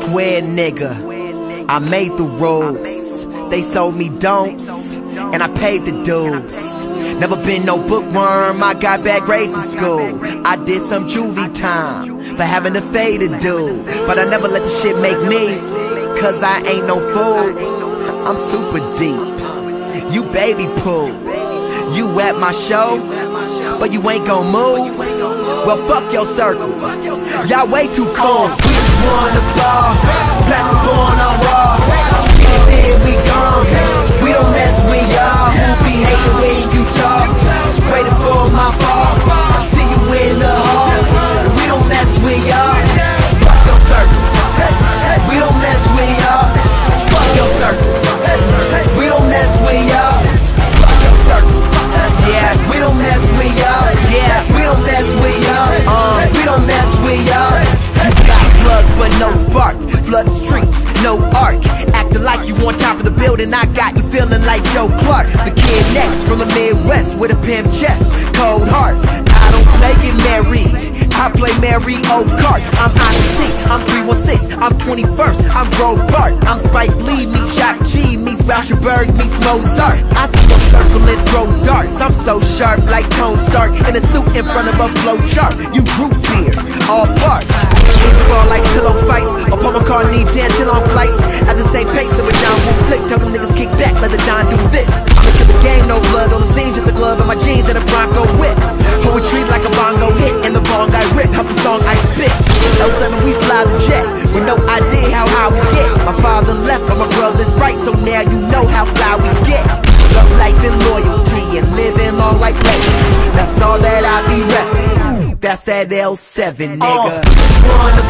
square nigga. I made the rules, they sold me don'ts, and I paid the dues. Never been no bookworm, I got bad grades in school. I did some juvie time for having a faded dude, but I never let the shit make me, cause I ain't no fool. I'm super deep, you baby pool. You at my show, but you ain't gon' move. Well, fuck your circle, y'all way too cool. We just wanna ball, that's born on raw. Then we gone, we don't mess with y'all who be hating when you talk. Waiting for my fall, see you in the hall. We don't mess with y'all, fuck your circle. We don't mess with y'all, fuck your circle. We don't mess with y'all, fuck your circle. Yeah, we don't mess with y'all. Yeah, we don't mess with y'all. We don't mess with y'all. You got plugs but no spark, flood streets, no arc. Acting like you on top of the building, I got you feeling like Joe Clark. The kid next from the Midwest with a pimp chest, cold heart. I don't play get married, I play Mario Kart. I'm ICT, I'm 316, I'm 21st, I'm Grove Park. I'm Spike Lee meets Shock G meets Rauschenberg meets Mozart. I see them circle and throw darts, I'm so sharp like Tony Stark in a suit in front of a flow chart. You root beer, all bark. Niggas fall like pillow fights, or Paul McCartney dancing on flights at the same pace of a John Woo flick. Tell them niggas kick back, let the Don do this. Look at the game, no blood on the scene, just a glove in my jeans and a Bronco whip. Poetry like a bongo hit, and the bong I rip, help the song I spit. L7 we fly the jet, with no idea how high we get. My father left, but my brother's right, so now you know how fly we get. Love life and loyalty, and living long like legends. That's all that I be reppin'. That's that L7, nigga.